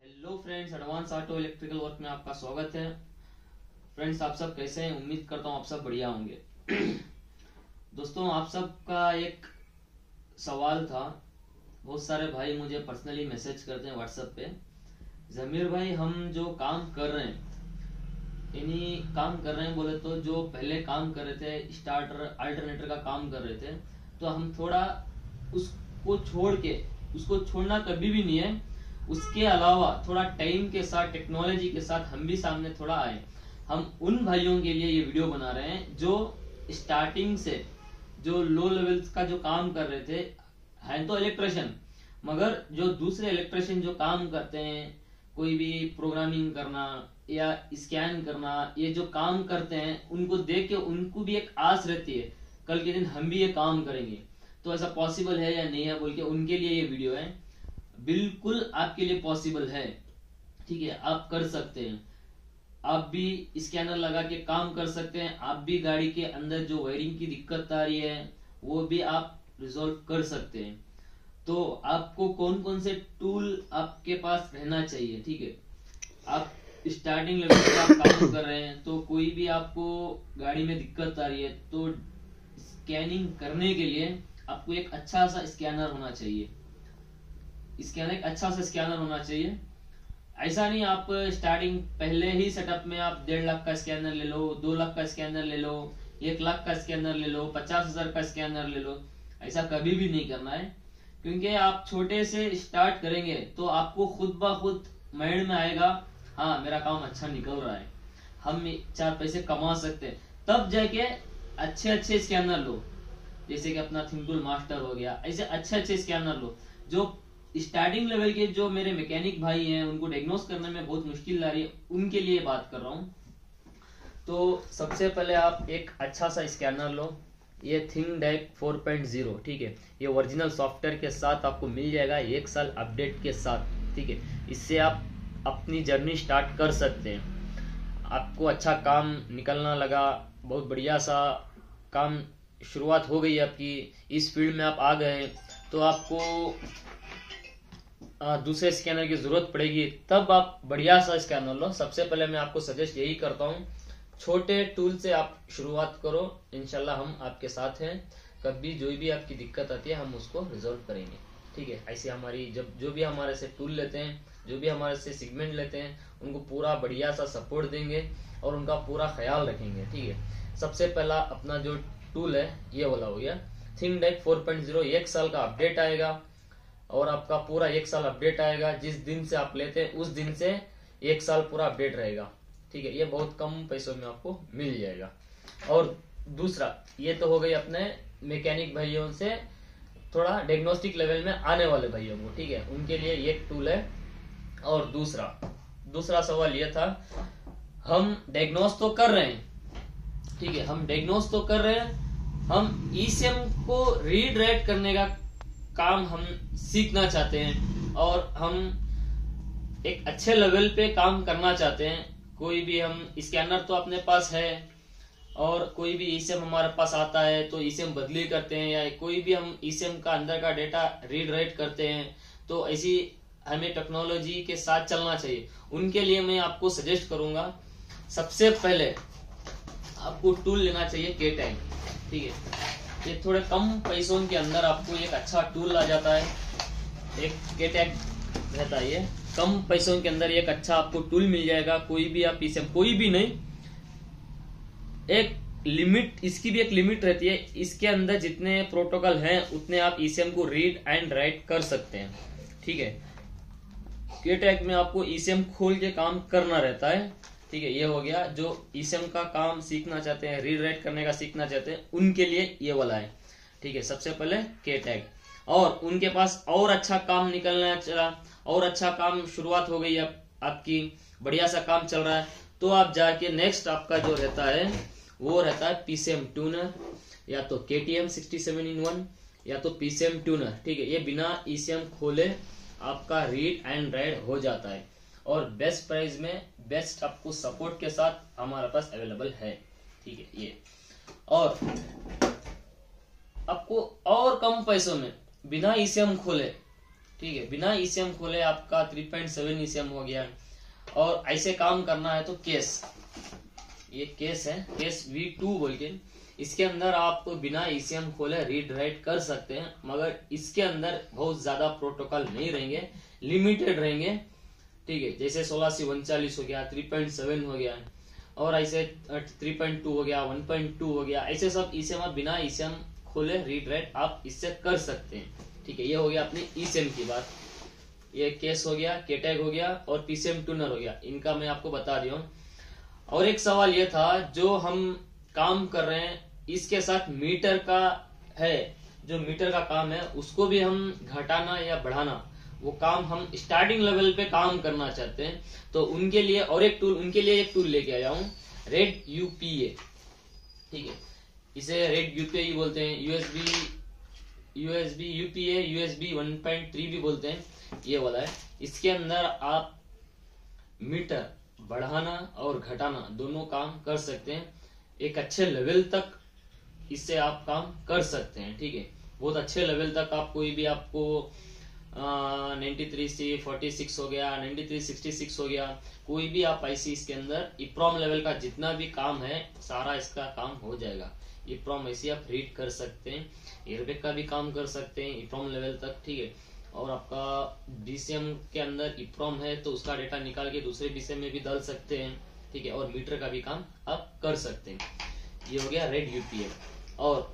Hello friends, advance auto electrical work में आपका स्वागत है। फ्रेंड्स, आप सब कैसे हैं? उम्मीद करता हूँ आप सब बढ़िया होंगे। दोस्तों, आप सबका एक सवाल था। बहुत सारे भाई मुझे पर्सनली मैसेज करते हैं व्हाट्सएप पे, जमीर भाई हम जो काम कर रहे हैं, बोले तो जो पहले काम कर रहे थे स्टार्टर अल्टरनेटर का काम कर रहे थे, तो हम थोड़ा उसको छोड़ के, उसको छोड़ना कभी भी नहीं है, उसके अलावा थोड़ा टाइम के साथ टेक्नोलॉजी के साथ हम भी सामने थोड़ा आए। हम उन भाइयों के लिए ये वीडियो बना रहे हैं जो स्टार्टिंग से जो लो लेवल का जो काम कर रहे थे, हैं तो इलेक्ट्रिशियन, मगर जो दूसरे इलेक्ट्रिशियन जो काम करते हैं, कोई भी प्रोग्रामिंग करना या स्कैन करना, ये जो काम करते हैं, उनको देख के उनको भी एक आस रहती है कल के दिन हम भी ये काम करेंगे, तो ऐसा पॉसिबल है या नहीं है बोल के उनके लिए ये वीडियो है। बिल्कुल आपके लिए पॉसिबल है, ठीक है, आप कर सकते हैं। आप भी स्कैनर लगा के काम कर सकते हैं। आप भी गाड़ी के अंदर जो वायरिंग की दिक्कत आ रही है वो भी आप रिजॉल्व कर सकते हैं। तो आपको कौन कौन से टूल आपके पास रहना चाहिए, ठीक है। आप स्टार्टिंग लेवल पे आप काम कर रहे हैं, तो कोई भी आपको गाड़ी में दिक्कत आ रही है, तो स्कैनिंग करने के लिए आपको एक अच्छा सा स्कैनर होना चाहिए। एक अच्छा सा स्कैनर होना चाहिए। ऐसा नहीं आप स्टार्टिंग पहले ही सेटअप में आप 1.5 लाख का स्कैनर ले लो, 2 लाख का स्कैनर ले लो, 1 लाख का स्कैनर ले लो, 50,000 का स्कैनर ले लो। ऐसा कभी भी नहीं करना है, क्योंकि आप छोटे से स्टार्ट करेंगे तो आपको खुद ब खुद माइंड में आएगा, हाँ मेरा काम अच्छा निकल रहा है, हम 4 पैसे कमा सकते हैं। तब जाके अच्छे अच्छे स्कैनर लो, जैसे कि अपना थिंकटूल मास्टर हो गया। ऐसे अच्छे अच्छे स्कैनर लो। जो स्टार्टिंग लेवल के जो मेरे मैकेनिक भाई हैं, उनको डायग्नोस करने में बहुत मुश्किल आ रही है, उनके लिए बात कर रहा हूँ। तो सबसे पहले आप एक अच्छा सा स्कैनर लो। ये थिंगडेक 4.0, ठीक है, ये ओरिजिनल सॉफ्टवेयर के साथ आपको मिल जाएगा, 1 साल अपडेट के साथ, ठीक है। इससे आप अपनी जर्नी स्टार्ट कर सकते हैं। आपको अच्छा काम निकलना लगा, बहुत बढ़िया सा काम शुरुआत हो गई आपकी, इस फील्ड में आप आ गए, तो आपको दूसरे स्कैनर की जरूरत पड़ेगी, तब आप बढ़िया सा स्कैनर लो। सबसे पहले मैं आपको सजेस्ट यही करता हूँ, छोटे टूल से आप शुरुआत करो, इंशाल्लाह हम आपके साथ हैं। कभी जो भी आपकी दिक्कत आती है हम उसको रिजॉल्व करेंगे, ठीक है। ऐसे हमारी जब जो भी हमारे से टूल लेते हैं, जो भी हमारे से सेगमेंट लेते हैं, उनको पूरा बढ़िया सा सपोर्ट देंगे और उनका पूरा ख्याल रखेंगे, ठीक है। सबसे पहला अपना जो टूल है ये वाला हो गया थिंगडेक 4.0। 1 साल का अपडेट आएगा और आपका पूरा 1 साल अपडेट आएगा। जिस दिन से आप लेते हैं उस दिन से 1 साल पूरा अपडेट रहेगा, ठीक है। ये बहुत कम पैसों में आपको मिल जाएगा। और दूसरा, ये तो हो गई अपने मैकेनिक भाइयों से थोड़ा डायग्नोस्टिक लेवल में आने वाले भाइयों को, ठीक है, उनके लिए ये टूल है। और दूसरा सवाल ये था, हम डायग्नोस तो कर रहे हैं, ठीक है, हम डायग्नोस तो कर रहे हैं, हम ईसीएम को रीड राइट करने का काम हम सीखना चाहते हैं और हम एक अच्छे लेवल पे काम करना चाहते हैं। कोई भी हम स्कैनर तो अपने पास है और कोई भी ईसीएम हमारे पास आता है तो ईसीएम बदली करते हैं, या कोई भी हम ईसीएम का अंदर का डेटा रीड राइट करते हैं, तो ऐसी हमें टेक्नोलॉजी के साथ चलना चाहिए। उनके लिए मैं आपको सजेस्ट करूंगा, सबसे पहले आपको टूल लेना चाहिए के-टैग, ठीक है। ये थोड़े कम पैसों के अंदर आपको एक अच्छा टूल आ जाता है, एक के-टैग रहता है। ये कम पैसों के अंदर एक अच्छा आपको टूल मिल जाएगा। कोई भी आप इसे, कोई भी नहीं, एक लिमिट, इसकी भी एक लिमिट रहती है। इसके अंदर जितने प्रोटोकॉल हैं उतने आप ईसीएम को रीड एंड राइट कर सकते हैं, ठीक है। के-टैग में आपको ईसीएम खोल के काम करना रहता है, ठीक है। ये हो गया, जो ईसीएम का काम सीखना चाहते हैं, रीड राइट करने का सीखना चाहते हैं, उनके लिए ये वाला है, ठीक है। सबसे पहले के-टैग, और उनके पास और अच्छा काम निकलना चला, और अच्छा काम शुरुआत हो गई, आपकी बढ़िया सा काम चल रहा है, तो आप जाके नेक्स्ट आपका जो रहता है वो रहता है पीसीएम ट्यूनर, या तो केटीएम 67-in-1, या तो पीसीएम ट्यूनर, ठीक है। ये बिना ईसीएम खोले आपका रीड एंड राइट हो जाता है, और बेस्ट प्राइस में बेस्ट आपको सपोर्ट के साथ हमारे पास अवेलेबल है, ठीक है। ये और आपको और कम पैसों में बिना ईसीएम खोले ठीक है। बिना ईसीएम खोले आपका 3.7 ईसीएम हो गया। और ऐसे काम करना है तो केस, ये केस है, केस V2 बोल के, इसके अंदर आप बिना ईसीएम खोले रीड राइट कर सकते हैं, मगर इसके अंदर बहुत ज्यादा प्रोटोकॉल नहीं रहेंगे, लिमिटेड रहेंगे, ठीक है। जैसे 16C39 हो गया, 3.7 हो गया, और ऐसे 3.2 हो गया, 1.2 हो गया, ऐसे सब ईसीएम आप बिना ईसीएम खोले रीड राइट आप इससे कर सकते हैं, ठीक है। ये हो गया अपनी ईसीएम की बात। ये केस हो गया, केटैग हो गया और पीसीएम ट्यूनर हो गया, इनका मैं आपको बता दिया हूँ। और एक सवाल ये था, जो हम काम कर रहे हैं इसके साथ मीटर का है, जो मीटर का काम है उसको भी हम घटाना या बढ़ाना, वो काम हम स्टार्टिंग लेवल पे काम करना चाहते हैं, तो उनके लिए और एक टूल, उनके लिए एक टूल लेके आया हूँ, रेड यूपीए, ठीक है। इसे रेड यूपीए बोलते हैं, यूएसबी यूपीए, यूएसबी 1.3 भी बोलते हैं, ये वाला है। इसके अंदर आप मीटर बढ़ाना और घटाना दोनों काम कर सकते हैं, एक अच्छे लेवल तक इससे आप काम कर सकते हैं, ठीक है। बहुत अच्छे लेवल तक आप कोई भी, आपको 93C46 हो गया, 9366 हो गया, कोई भी आप आईसी इसके अंदर इप्रोम लेवल का जितना भी काम है सारा इसका काम हो जाएगा। इप्रोम आईसी आप रीड कर सकते हैं, एयरबैग का भी काम कर सकते हैं इप्रोम लेवल तक, ठीक है। और आपका बीसीएम के अंदर इप्रोम है तो उसका डेटा निकाल के दूसरे बीसीएम में भी डाल सकते हैं, ठीक है। और मीटर का भी काम आप कर सकते हैं। ये हो गया रेड यूपीए। और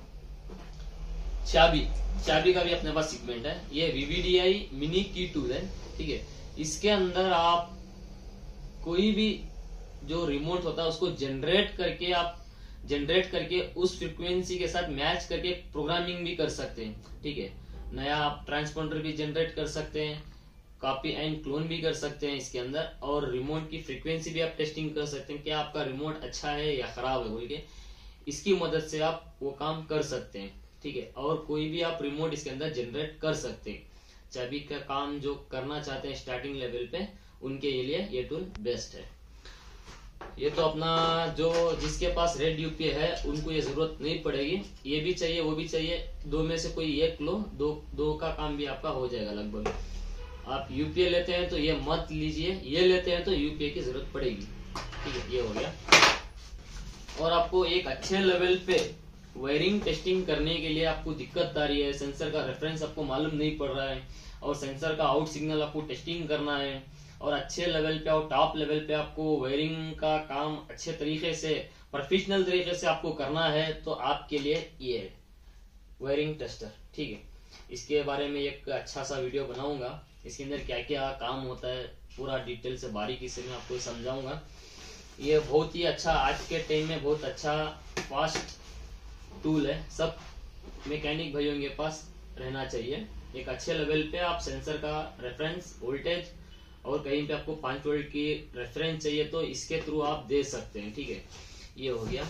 चाबी का भी अपने पास सेगमेंट है, ये वीवीडीआई मिनी की टूल है, ठीक है। इसके अंदर आप कोई भी जो रिमोट होता है उसको जनरेट करके उस फ्रीक्वेंसी के साथ मैच करके प्रोग्रामिंग भी कर सकते हैं, ठीक है। नया आप ट्रांसपोंडर भी जनरेट कर सकते हैं, कॉपी एंड क्लोन भी कर सकते हैं इसके अंदर, और रिमोट की फ्रीक्वेंसी भी आप टेस्टिंग कर सकते हैं कि आपका रिमोट अच्छा है या खराब है बोल के, इसकी मदद से आप वो काम कर सकते हैं, ठीक है। और कोई भी आप रिमोट इसके अंदर जनरेट कर सकते हैं। चाबी का काम जो करना चाहते हैं स्टार्टिंग लेवल पे, उनके लिए ये टूल बेस्ट है। ये तो अपना जो जिसके पास रेड यूपीए है उनको ये जरूरत नहीं पड़ेगी, ये भी चाहिए वो भी चाहिए, दो में से कोई एक लो, दो का काम भी आपका हो जाएगा लगभग। आप यूपीए लेते हैं तो ये मत लीजिए, ये लेते हैं तो यूपीए की जरूरत पड़ेगी, ठीक है। ये हो गया। और आपको एक अच्छे लेवल पे वायरिंग टेस्टिंग करने के लिए आपको दिक्कत आ रही है, सेंसर का रेफरेंस आपको मालूम नहीं पड़ रहा है, और सेंसर का आउट सिग्नल आपको टेस्टिंग करना है, और अच्छे लेवल पे और टॉप लेवल पे आपको वायरिंग का काम अच्छे तरीके से, प्रोफेशनल तरीके से आपको करना है, तो आपके लिए ये है वायरिंग टेस्टर, ठीक है। इसके बारे में एक अच्छा सा वीडियो बनाऊंगा, इसके अंदर क्या क्या काम होता है पूरा डिटेल से बारीकी से मैं आपको समझाऊंगा। ये बहुत ही अच्छा, आज के टाइम में बहुत अच्छा फास्ट टूल है, सब मैकेनिक भाइयों के पास रहना चाहिए। एक अच्छे लेवल पे आप सेंसर का रेफरेंस वोल्टेज, और कहीं पे आपको 5 वोल्ट की रेफरेंस चाहिए तो इसके थ्रू आप दे सकते हैं, ठीक है। ये हो गया।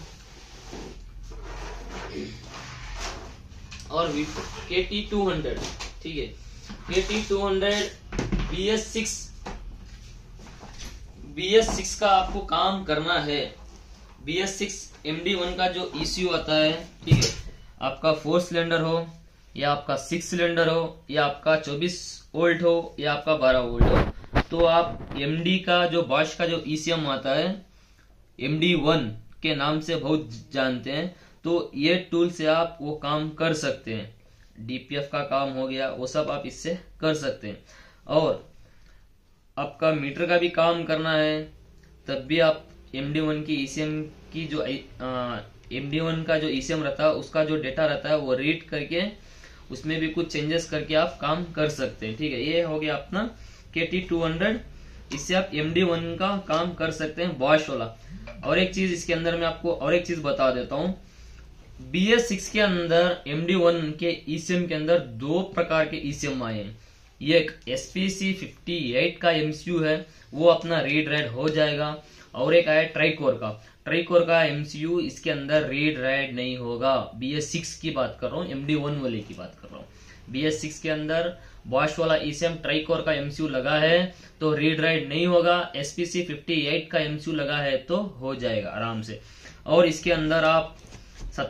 और KT200, ठीक है, KT200 BS6 का आपको काम करना है। BS6 MD1 का जो ECU आता है, ठीक है, आपका 4 सिलेंडर हो या आपका 6 सिलेंडर हो या आपका 24 वोल्ट हो या आपका 12 वोल्ट हो, तो आप MD का जो बॉश का जो ECM आता है MD1 के नाम से बहुत जानते हैं, तो ये टूल से आप वो काम कर सकते हैं। DPF का काम हो गया वो सब आप इससे कर सकते हैं। और आपका मीटर का भी काम करना है तब भी आप MD1 की ECM की जो MD1 का जो ECM रहता है उसका जो डेटा रहता है वो रीड करके उसमें भी कुछ चेंजेस करके आप काम कर सकते हैं, ठीक है। ये हो गया अपना KT200, इससे आप MD1 का काम कर सकते हैं, बॉश वाला। और एक चीज इसके अंदर मैं आपको और एक चीज बता देता हूँ, BS6 के अंदर MD1 के ECM के अंदर 2 प्रकार के ECM आए हैं। ये एक SPC58 का MCU है, वो अपना रीड राइट हो जाएगा, और एक आया ट्राइकोर का MCU, इसके अंदर रीड राइट नहीं होगा। BS6 की बात कर रहा हूँ, MD1 वाले की बात कर रहा हूँ। BS6 के अंदर बॉश वाला ECM ट्राइकोर का MCU लगा है तो रीड राइट नहीं होगा, SPC58 का MCU लगा है तो हो जाएगा आराम से। और इसके अंदर आप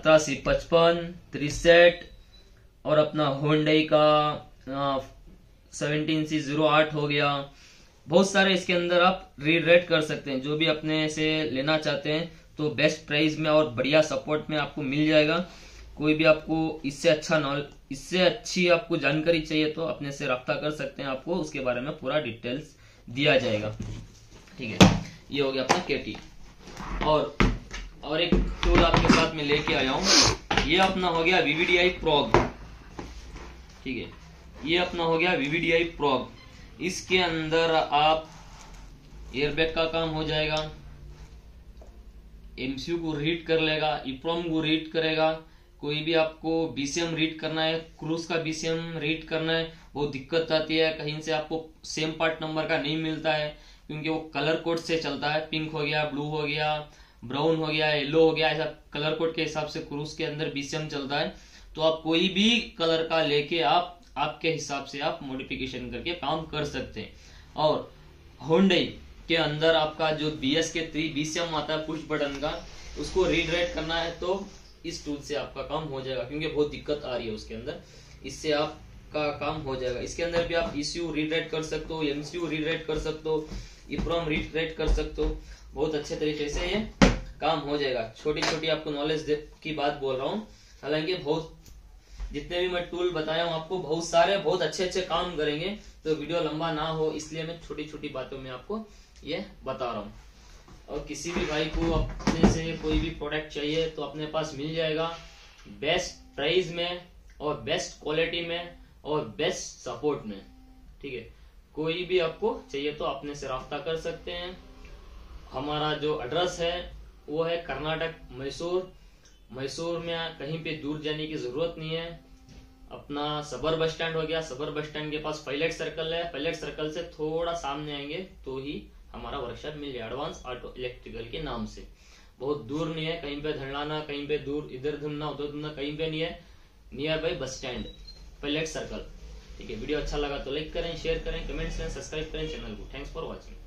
17C55 3सेट और अपना होंडई का 17C08 हो गया, बहुत सारे इसके अंदर आप रीड कर सकते हैं। जो भी अपने से लेना चाहते हैं तो बेस्ट प्राइस में और बढ़िया सपोर्ट में आपको मिल जाएगा। कोई भी आपको इससे अच्छी आपको जानकारी चाहिए तो अपने से रब्ता कर सकते हैं, आपको उसके बारे में पूरा डिटेल्स दिया जाएगा। ठीक है, ये हो गया अपना केटी। और एक टूल आपके साथ में लेके आया हूं, ये अपना हो गया VVDI प्रोग। ठीक है, ये अपना हो गया VVDI प्रोग। इसके अंदर आप एयरबैग का काम हो जाएगा, MCU को रीड कर लेगा, EEPROM को रीड करेगा। कोई भी आपको BCM रीड करना है, क्रूज का BCM रीड करना है, वो दिक्कत आती है, कहीं से आपको सेम पार्ट नंबर का नहीं मिलता है क्योंकि वो कलर कोड से चलता है। पिंक हो गया, ब्लू हो गया, ब्राउन हो गया, येलो हो गया, ऐसा कलर कोड के हिसाब से क्रूज के अंदर BCM चलता है। तो आप कोई भी कलर का लेके आप आपके हिसाब से आप मॉडिफिकेशन करके काम कर सकते हैं। और होंडई के अंदर आपका जो BSK3 BCM आता है पुश बटन का, उसको रीड राइट करना है तो इस टूल से आपका काम हो जाएगा, क्योंकि बहुत दिक्कत आ रही है उसके अंदर। इससे आपका काम हो जाएगा। इसके अंदर भी आप ECU रीड राइट कर सकते हो, MCU रीड राइट कर सकते हो, EEPROM रीड राइट कर सकते हो। बहुत अच्छे तरीके से ये काम हो जाएगा। छोटी छोटी आपको नॉलेज की बात बोल रहा हूँ, हालांकि बहुत जितने भी मैं टूल बताया हूँ आपको बहुत सारे बहुत अच्छे काम करेंगे, तो वीडियो लंबा ना हो इसलिए मैं छोटी छोटी बातों में आपको ये बता रहा हूँ। और किसी भी भाई को अपने से कोई भी प्रोडक्ट चाहिए तो अपने पास मिल जाएगा, बेस्ट प्राइस में और बेस्ट क्वालिटी में और बेस्ट सपोर्ट में। ठीक है, कोई भी आपको चाहिए तो अपने से राब्ता कर सकते हैं। हमारा जो एड्रेस है वो है कर्नाटक मैसूर में कहीं पे दूर जाने की जरूरत नहीं है। अपना सबर बस स्टैंड हो गया, सबर बस स्टैंड के पास पायलट सर्कल है, पायलट सर्कल से थोड़ा सामने आएंगे तो ही हमारा वर्कशॉप मिल जाए, एडवांस ऑटो इलेक्ट्रिकल के नाम से। बहुत दूर नहीं है, कहीं पे धड़लाना, कहीं पे दूर, इधर धुमना उधर धुमना, कहीं पे नहीं है, near by bus stand, pilot circle. ठीक है, वीडियो अच्छा लगा तो लाइक करें, शेयर करें, कमेंट्स करें, सब्सक्राइब करें चैनल को। Thanks for watching.